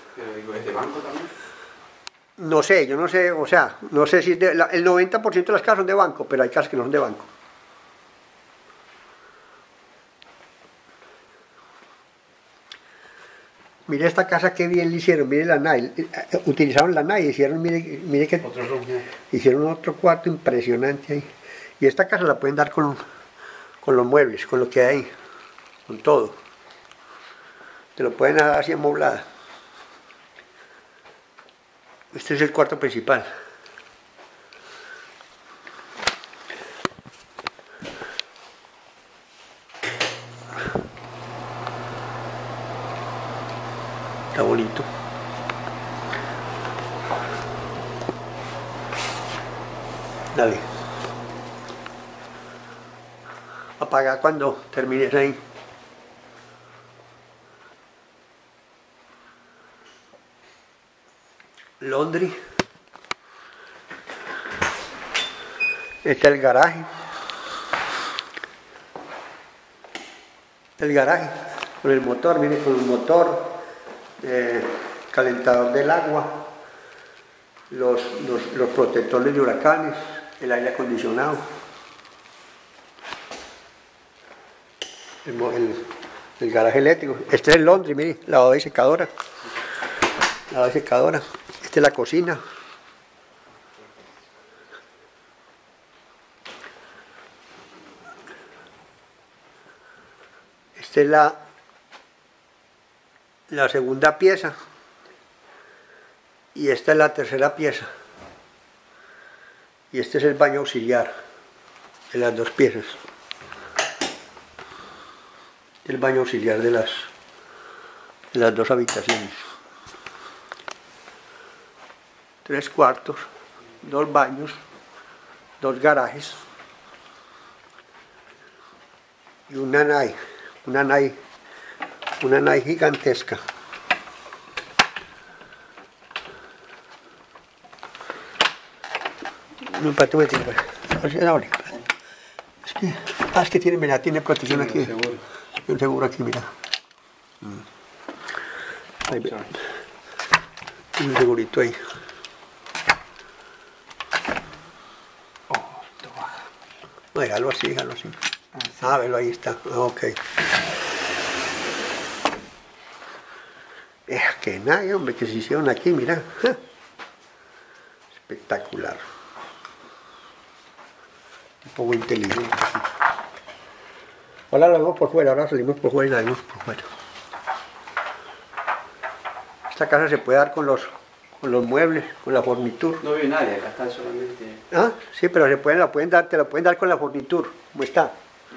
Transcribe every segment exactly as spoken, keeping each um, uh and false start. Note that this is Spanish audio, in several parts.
Pero digo, ¿es de banco también? No sé, yo no sé, o sea, no sé si de, la, el noventa por ciento de las casas son de banco, pero hay casas que no son de banco. Mire esta casa que bien le hicieron, mire la nai, utilizaron la nai, hicieron, mire, mire que Otro room, ¿no? hicieron otro cuarto impresionante ahí. Y esta casa la pueden dar con, con los muebles, con lo que hay ahí, con todo. Te lo pueden dar así amoblada. Este es el cuarto principal. Está bonito. Dale. Apaga cuando termines ahí. Laundry. Este es el garaje. El garaje con el motor, mire, con el motor, eh, calentador del agua, los, los, los protectores de huracanes, el aire acondicionado, el, el, el garaje eléctrico. Este es el laundry, mire, lavadora y secadora, lavadora y secadora. Esta es la cocina. Esta es la, la segunda pieza y esta es la tercera pieza. Y este es el baño auxiliar de las dos piezas. El baño auxiliar de las, de las dos habitaciones. Tres cuartos, dos baños, dos garajes y una nai, una nai, una nai gigantesca. No, para tu meter, es que, ah, es que tiene, mira, tiene protección aquí. Seguro. Un seguro aquí, mira. Ahí ve. Un segurito ahí. Oh, esto baja. No, déjalo así, déjalo así. Ah, velo, ahí está. Ah, ok. Eh, que nada, hombre, que se hicieron aquí, mira. Espectacular. Un poco inteligente. Ahora lo vemos por fuera, ahora salimos por fuera y la vemos por fuera. Esta casa se puede dar con los, con los muebles, con la fornitura. No vive nadie, acá están solamente... Ah, sí, pero se pueden, la pueden dar, te la pueden dar con la fornitura, como está.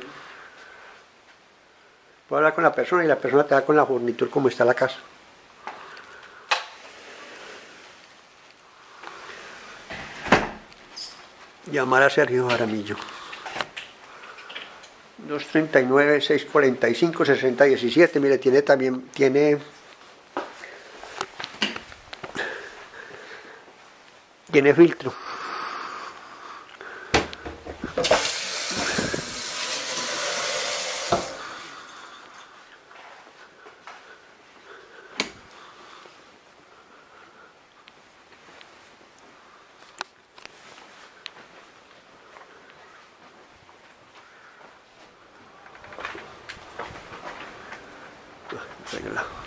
Puedo hablar con la persona y la persona te da con la fornitura como está la casa. Llamar a Sergio Jaramillo. dos treinta y nueve, seiscientos cuarenta y cinco, sesenta diecisiete. Mire, tiene también, tiene... Tiene filtro. Venga.